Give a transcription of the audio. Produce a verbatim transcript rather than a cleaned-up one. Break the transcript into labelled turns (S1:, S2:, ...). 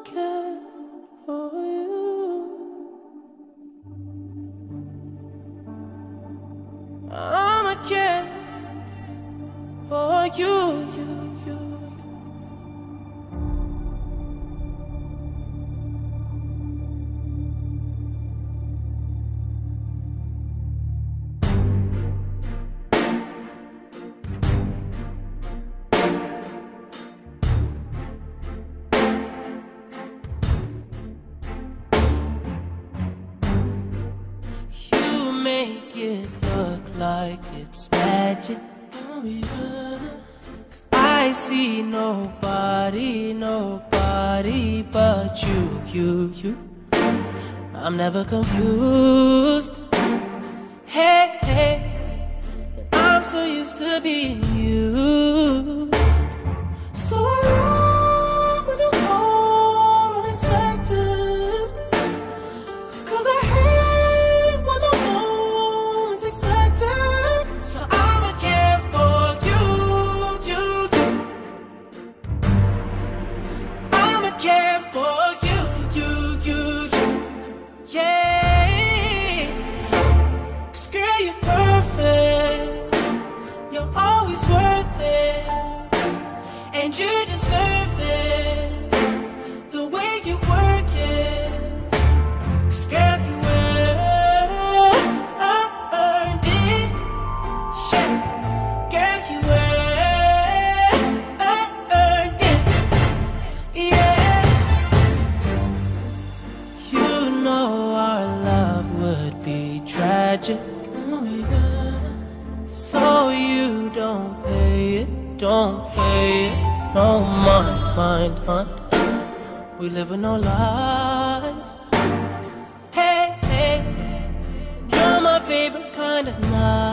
S1: care for you. I'ma care for you, you, you. You make it look like it's magic. Oh yeah. 'Cause I see nobody, nobody but you, you, you. I'm never confused. Hey, hey, I'm so used to being used. So I love when you call unexpected, 'cause I hate when the moment's expected. So I'ma care for you, you, you. I'ma care for you, you, you, you. Yeah. 'Cause girl, you're perfect. You're always worth it, and you deserve it. The way you work it, 'cause girl, you earned it. Yeah, girl, you earned it. Yeah, you know our love would be tragic. Oh yeah. So you don't pay it, don't pay it. No mind, mind, mind. We live with no lies. Hey, hey, you're my favorite kind of night.